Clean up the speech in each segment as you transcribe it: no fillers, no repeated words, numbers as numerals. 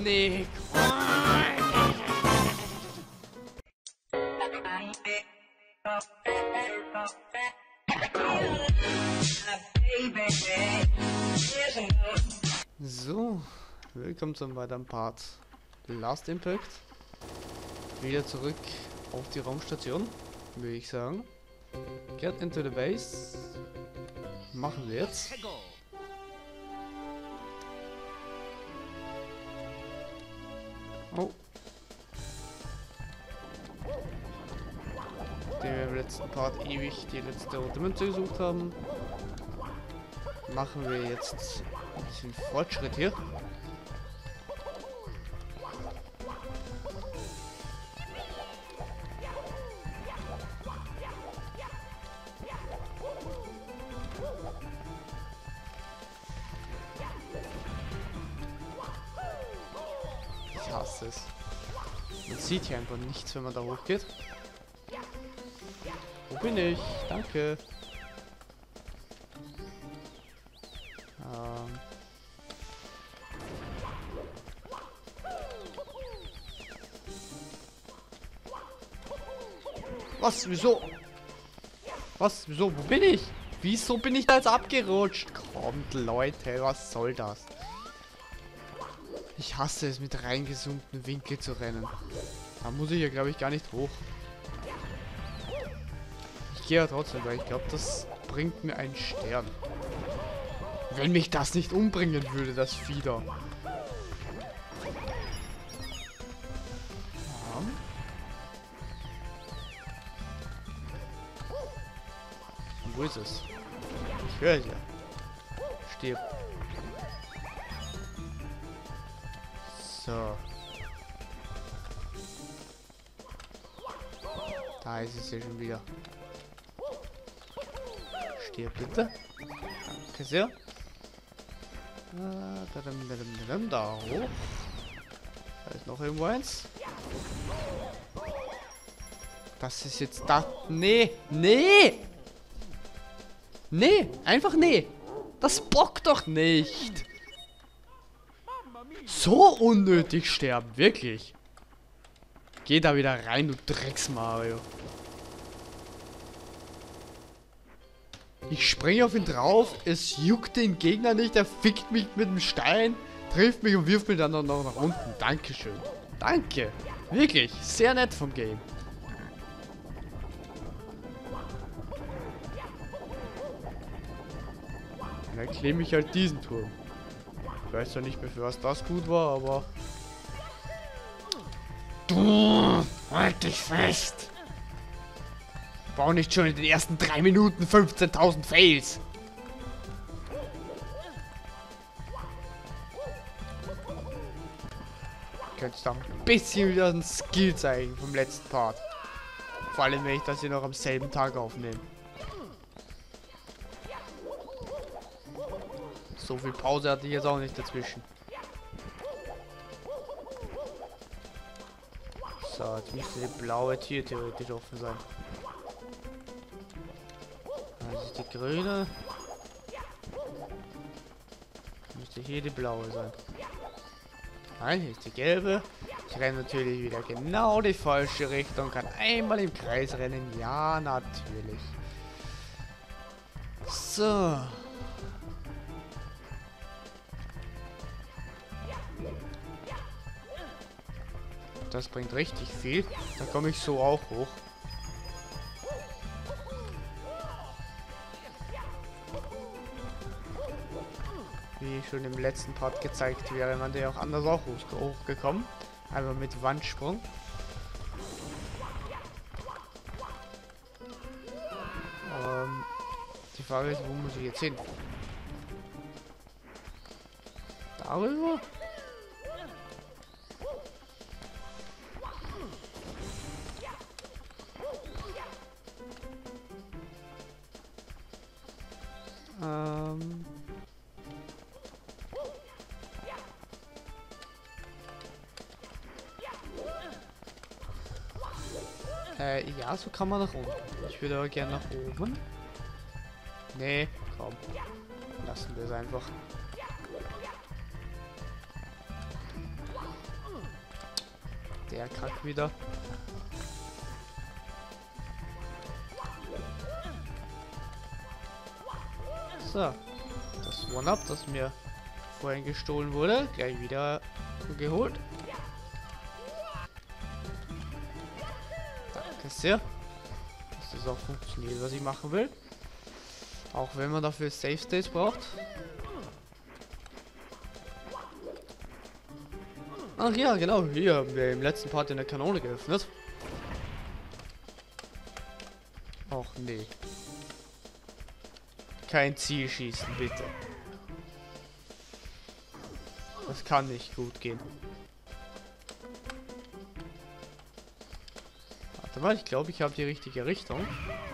Nee. So, willkommen zum weiteren Part Last Impact. Wieder zurück auf die Raumstation, würde ich sagen. Get into the base. Machen wir jetzt. Oh. Den wir im letzten Part ewig die letzte rote Münze gesucht haben. Machen wir jetzt ein bisschen Fortschritt hier. Ich hasse es. Man sieht hier einfach nichts, wenn man da hochgeht. Wo bin ich? Danke. Was? Wieso? Was? Wieso? Wo bin ich? Wieso bin ich da jetzt abgerutscht? Kommt, Leute, was soll das? Ich hasse es, mit reingesunkten Winkel zu rennen. Da muss ich ja, glaube ich, gar nicht hoch. Ich gehe ja trotzdem, weil ich glaube, das bringt mir einen Stern. Wenn mich das nicht umbringen würde, das Fieder. Wo ist es? Ich höre es ja. Stirb. So. Da ist es ja schon wieder. Stirb bitte. Danke sehr. Da hoch. Da ist noch irgendwo eins. Das ist jetzt das. Nee! Nee! Nee! Einfach nee! Das bockt doch nicht! So unnötig sterben, wirklich. Geh da wieder rein, du Drecks-Mario. Ich springe auf ihn drauf, es juckt den Gegner nicht, er fickt mich mit dem Stein, trifft mich und wirft mich dann noch nach unten. Dankeschön. Danke. Wirklich, sehr nett vom Game. Und dann klemme ich halt diesen Turm. Ich weiß zwar nicht mehr, für was das gut war, aber... Du, halt dich fest! Bau nicht schon in den ersten 3 Minuten 15.000 Fails! Könntest du auch ein bisschen wieder einen Skill zeigen vom letzten Part. Vor allem, wenn ich das hier noch am selben Tag aufnehme. So viel Pause hatte ich jetzt auch nicht dazwischen. So, jetzt müsste die blaue Tür theoretisch offen sein. Das ist die grüne. Müsste hier die blaue sein. Nein, hier ist die gelbe. Ich renne natürlich wieder genau die falsche Richtung. Kann einmal im Kreis rennen. Ja, natürlich. So. Das bringt richtig viel. Da komme ich so auch hoch. Wie schon im letzten Part gezeigt, wäre man der auch anders auch hochgekommen. Einfach mit Wandsprung. Die Frage ist, wo muss ich jetzt hin? Darüber? Ja, so kann man nach unten. Ich würde aber gerne nach oben. Nee, komm. Lassen wir es einfach. Der Kack wieder. So. Das One-Up, das mir vorhin gestohlen wurde, gleich wieder geholt. Danke sehr. Dass das auch funktioniert, was ich machen will. Auch wenn man dafür Safe States braucht. Ach ja, genau. Hier haben wir im letzten Part eine Kanone geöffnet. Och nee. Kein Zielschießen, bitte. Das kann nicht gut gehen. Warte mal, ich glaube, ich habe die richtige Richtung.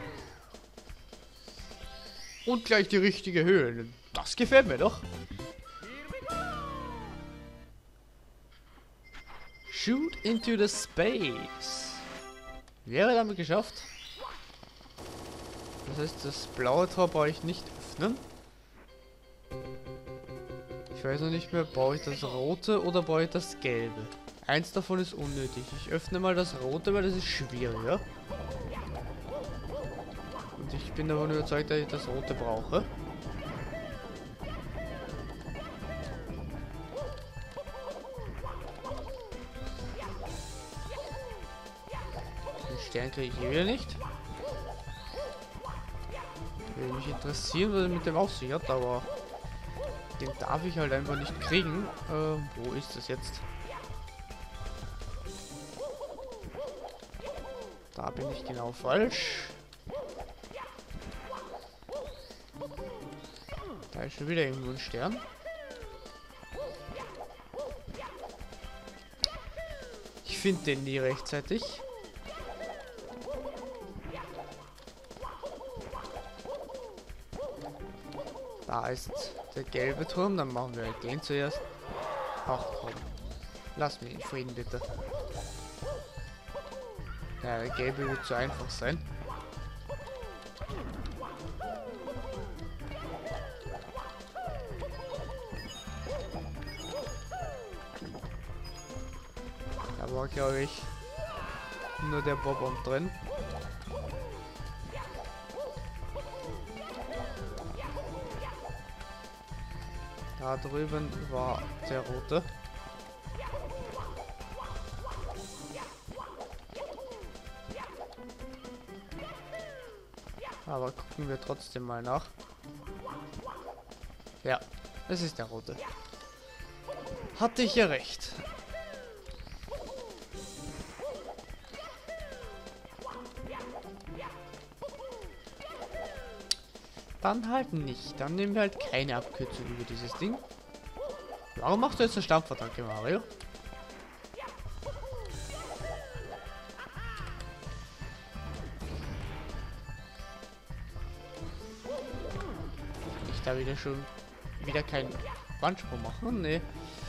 Und gleich die richtige Höhe. Das gefällt mir doch. Shoot into the space. Wäre damit geschafft. Das heißt, das blaue Tor brauche ich nicht öffnen. Ich weiß noch nicht mehr, brauche ich das rote oder brauche ich das gelbe? Eins davon ist unnötig. Ich öffne mal das rote, weil das ist schwieriger. Und ich bin davon überzeugt, dass ich das rote brauche. Den Stern kriege ich hier wieder nicht. Würde mich interessieren, was er mit dem auf sich hat, aber den darf ich halt einfach nicht kriegen. Wo ist das jetzt? Da bin ich genau falsch. Da ist schon wieder irgendwo ein Stern. Ich finde den nie rechtzeitig. Da ist der gelbe Turm, dann machen wir halt den zuerst. Ach komm. Lass mich in Frieden, bitte. Ja, der gelbe wird zu einfach sein. Da war, glaube ich, nur der Bob drin. Da drüben war der rote. Aber gucken wir trotzdem mal nach. Ja, es ist der rote. Hatte ich ja recht. Dann halt nicht. Dann nehmen wir halt keine Abkürzung über dieses Ding. Warum machst du jetzt eine Stampfattacke, Mario? Ich da wieder keinen Wandsprung machen? Nee.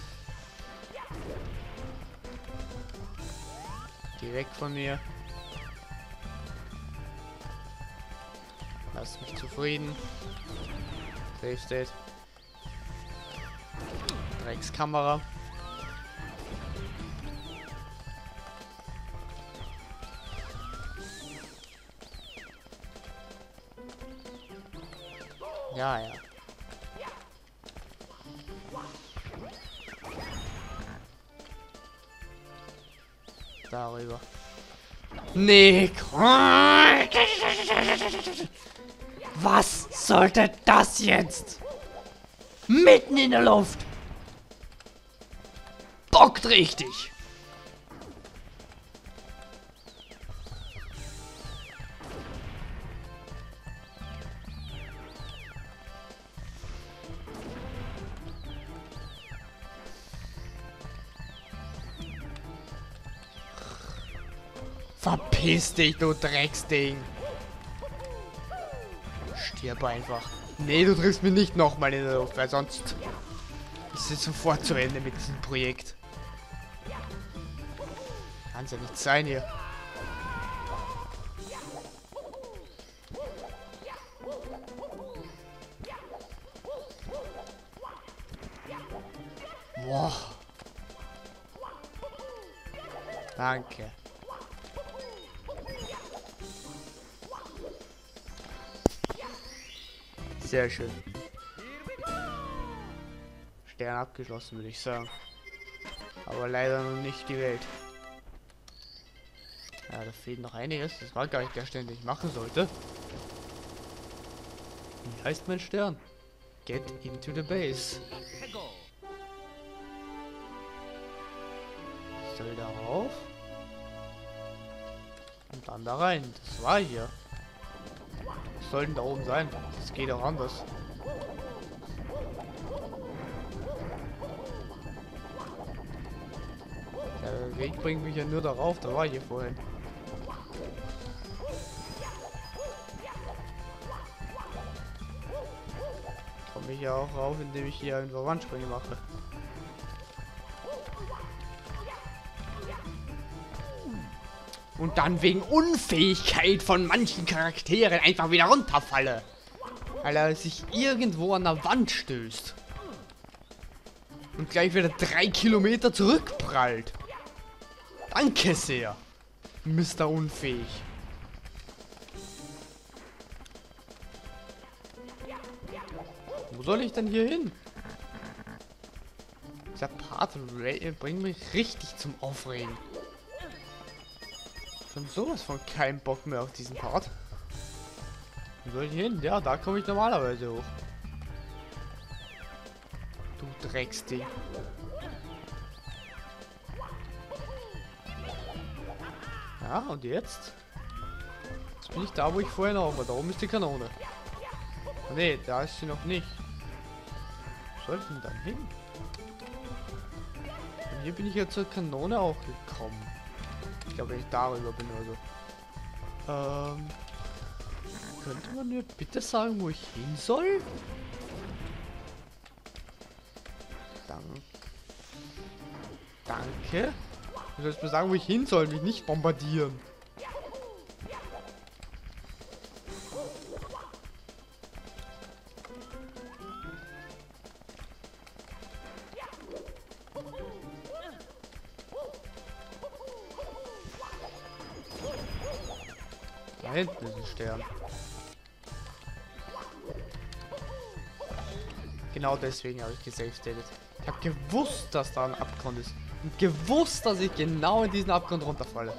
Geh weg von mir. Lass mich zufrieden. Safe State. Dreckskamera. Ja, ja. Darüber. Nee, was sollte das jetzt? Mitten in der Luft. Bockt richtig. Verpiss dich, du Drecksding. Stirb einfach. Nee, du triffst mich nicht nochmal in der Luft, weil sonst ist es sofort zu Ende mit diesem Projekt. Kann's ja nicht sein hier. Boah. Danke. Sehr schön. Stern abgeschlossen, würde ich sagen. Aber leider noch nicht die Welt. Ja, da fehlt noch einiges. Das war gar nicht der Stern, den ich machen sollte. Wie heißt mein Stern? Get into the base. Soll darauf. Und dann da rein. Das war hier. Was soll denn da oben sein? Das geht auch anders. Der Weg bringt mich ja nur darauf. Da war ich hier vorhin. Komme ich ja auch rauf, indem ich hier einen Wandsprünge mache. Und dann wegen Unfähigkeit von manchen Charakteren einfach wieder runterfalle. Weil er sich irgendwo an der Wand stößt. Und gleich wieder 3 Kilometer zurückprallt. Danke sehr, Mr. Unfähig. Wo soll ich denn hier hin? Dieser Part bringt mich richtig zum Aufregen. Schon sowas von keinen Bock mehr auf diesen Part. Wo soll ich hin? Ja, da komme ich normalerweise hoch. Du Drecksding. Ja, und jetzt? Jetzt bin ich da, wo ich vorher noch war. Da oben ist die Kanone. Ne, da ist sie noch nicht. Wo soll ich denn dann hin? Und hier bin ich ja zur Kanone auch gekommen. Ich glaube, wenn ich darüber bin oder so. Könnte man mir bitte sagen, wo ich hin soll? Danke. Du sollst mir sagen, wo ich hin soll, mich nicht bombardieren. Da hinten ist ein Stern. Genau deswegen habe ich gesavestated. Ich habe gewusst, dass da ein Abgrund ist. Und gewusst, dass ich genau in diesen Abgrund runterfalle.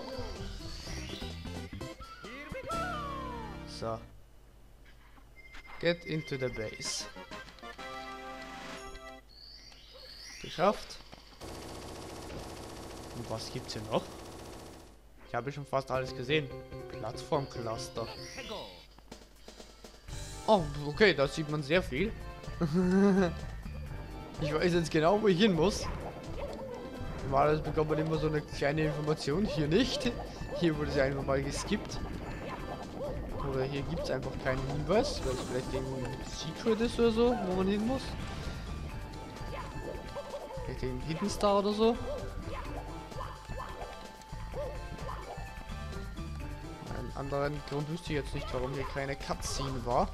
So. Get into the base. Geschafft. Und was gibt's hier noch? Ich habe schon fast alles gesehen. Plattformcluster. Oh, okay, da sieht man sehr viel. Ich weiß jetzt genau, wo ich hin muss. Normalerweise bekommt man immer so eine kleine Information. Hier nicht. Hier wurde sie einfach mal geskippt. Oder hier gibt es einfach keinen Hinweis, weil es vielleicht irgendwie ein Secret ist oder so, wo man hin muss. Vielleicht ein Hidden Star oder so. Einen anderen Grund wüsste ich jetzt nicht, warum hier keine Cutscene war.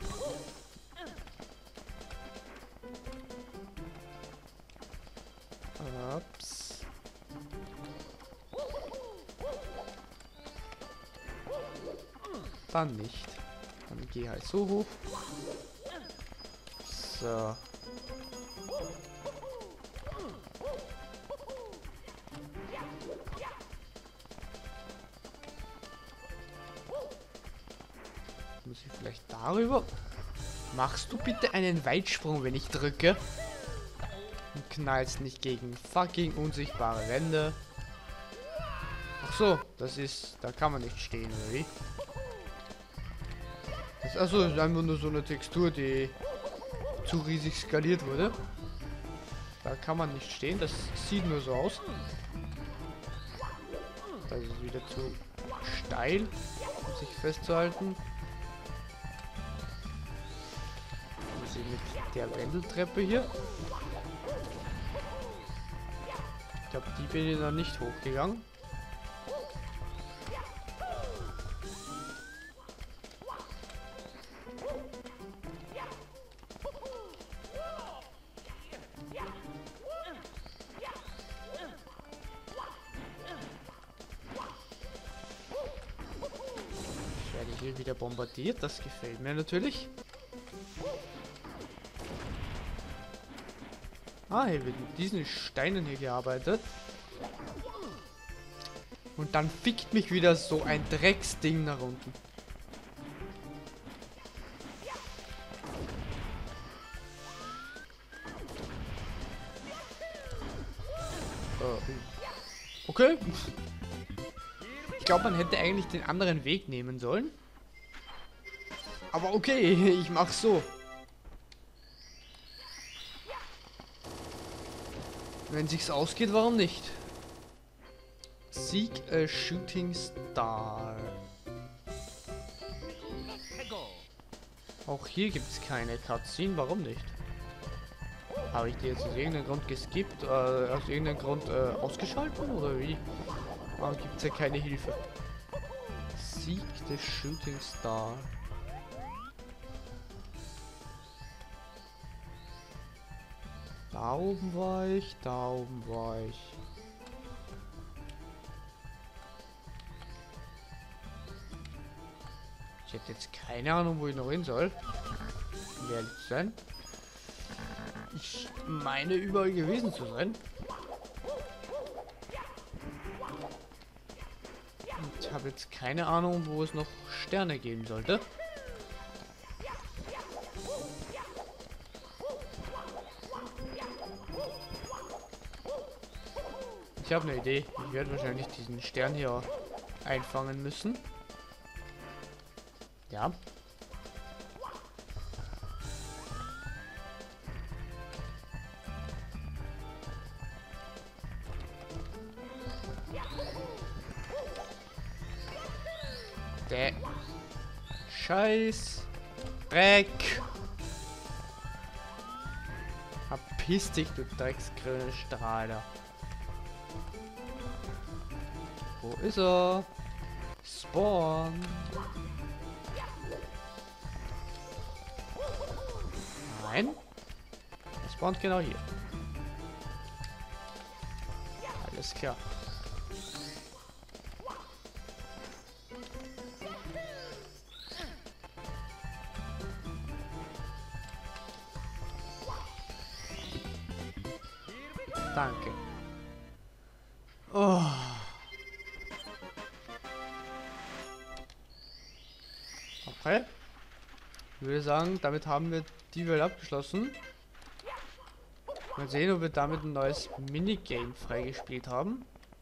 Ups. Dann nicht. Dann geh halt so hoch. So. Muss ich vielleicht darüber? Machst du bitte einen Weitsprung, wenn ich drücke? Und knallst nicht gegen fucking unsichtbare Wände. Ach so, das ist... Da kann man nicht stehen, oder wie? Das ist also einfach nur so eine Textur, die zu riesig skaliert wurde. Da kann man nicht stehen, das sieht nur so aus. Das ist wieder zu steil, um sich festzuhalten. Muss ich mit der Wendeltreppe hier. Ich glaube, die bin ich noch nicht hochgegangen. wieder bombardiert. Das gefällt mir natürlich. Ah, hier wird mit diesen Steinen hier gearbeitet. Und dann fickt mich wieder so ein Drecksding nach unten. Okay. Ich glaube, man hätte eigentlich den anderen Weg nehmen sollen. Aber okay, ich mach's so. Wenn sich's ausgeht, warum nicht? Seek a Shooting Star. Auch hier gibt es keine Cutscene, warum nicht? Habe ich die jetzt aus irgendeinem Grund geskippt, aus irgendeinem Grund ausgeschalten oder wie? Warum gibt es ja keine Hilfe? Seek the Shooting Star. Da oben war ich, da oben war ich. Ich hätte jetzt keine Ahnung, wo ich noch hin soll. Um ehrlich zu sein. Ich meine, überall gewesen zu sein. Ich habe jetzt keine Ahnung, wo es noch Sterne geben sollte. Ich habe eine Idee. Ich werde wahrscheinlich diesen Stern hier einfangen müssen. Ja. Der Scheiß Dreck. Verpiss dich, du drecksgrüne Strahler. Wo ist er? Spawn. Nein. Er spawnt genau hier. Alles klar. Danke. Oh. Okay. Ich würde sagen, damit haben wir die Welt abgeschlossen. Mal sehen, ob wir damit ein neues Minigame freigespielt haben.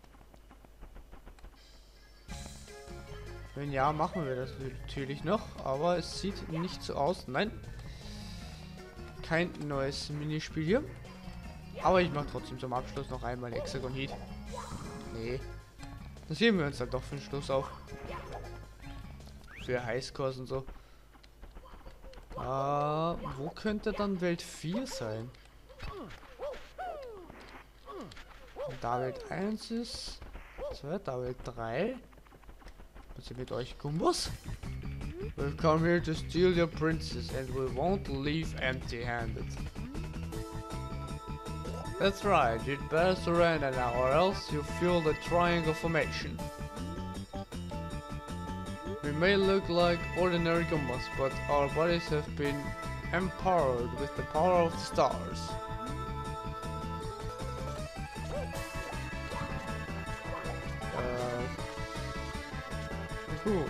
Wenn ja, machen wir das natürlich noch, aber es sieht nicht so aus. Nein. Kein neues Minispiel hier. Aber ich mache trotzdem zum Abschluss noch einmal Hexagon Heat. Nee. Das heben wir uns dann doch für den Schluss auf. Für Highscores und so. Wo könnte dann Welt 4 sein? Da Welt 1 ist. 2, da Welt 3. Was ist mit euch, Gumbos? We've come here to steal your princess and we won't leave empty-handed. That's right, you'd better surrender now or else you feel the triangle formation. We may look like ordinary Gumbos, but our bodies have been empowered with the power of the stars. Good.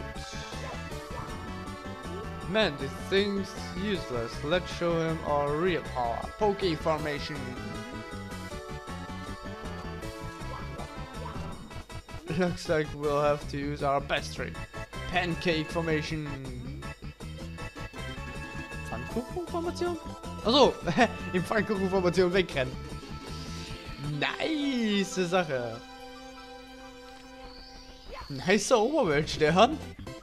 Man, this thing's useless. Let's show him our real power. Poke formation. Looks like we'll have to use our best trick. Pancake formation. Pfannkuchenformation? Achso, in Pfannkuchenformation wegrennen. Nice Sache. Nicer Oberweltstern.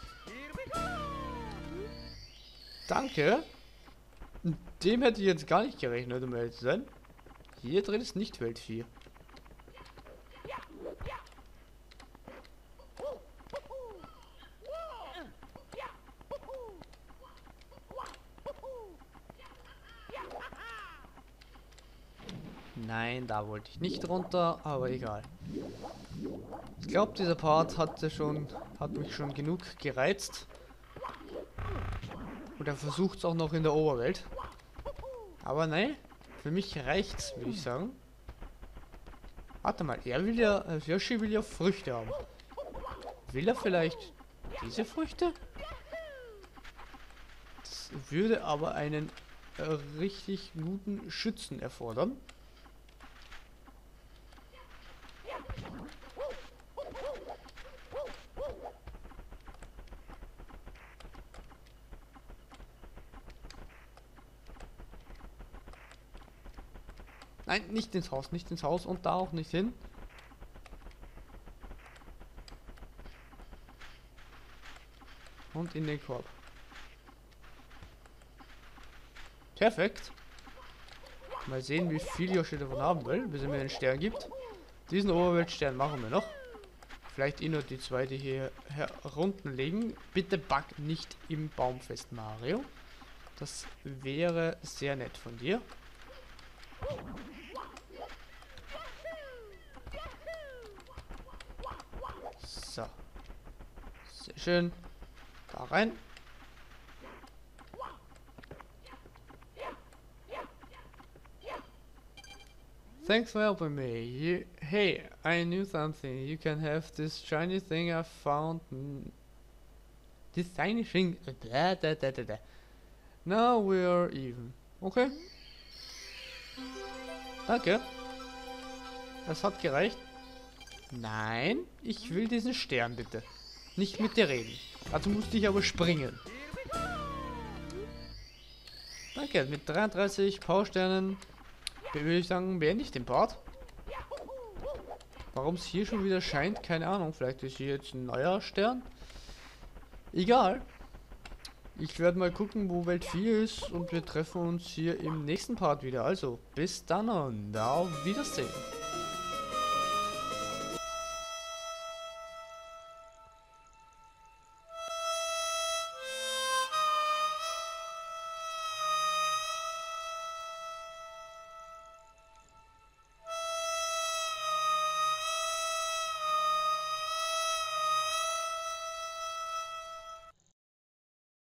Danke. Dem hätte ich jetzt gar nicht gerechnet, um ehrlich zu sein. Hier drin ist nicht Welt 4. Nein, da wollte ich nicht runter, aber egal. Ich glaube, dieser Part hat mich schon genug gereizt. Und er versucht es auch noch in der Oberwelt. Aber nein, für mich reicht's, würde ich sagen. Warte mal, Yoshi will ja Früchte haben. Will er vielleicht diese Früchte? Das würde aber einen richtig guten Schützen erfordern. Nein, nicht ins Haus, nicht ins Haus und da auch nicht hin. Und in den Korb. Perfekt. Mal sehen, wie viel Yoshi davon haben will, bis er mir den Stern gibt. Diesen Oberweltstern machen wir noch. Vielleicht nur die zweite hier herunten legen. Bitte back nicht im Baum fest, Mario. Das wäre sehr nett von dir. So. Sehr schön. Da rein. Thanks for helping me. Hey, I knew something. You can have this shiny thing I found. This tiny thing. Now we're even. Okay. Danke. Das hat gereicht. Nein, ich will diesen Stern bitte. Nicht mit dir reden. Also musste ich aber springen. Danke, mit 33 Powersternen würde ich sagen, beende ich den Part. Warum es hier schon wieder scheint, keine Ahnung. Vielleicht ist hier jetzt ein neuer Stern. Egal. Ich werde mal gucken, wo Welt 4 ist und wir treffen uns hier im nächsten Part wieder. Also, bis dann und auf Wiedersehen.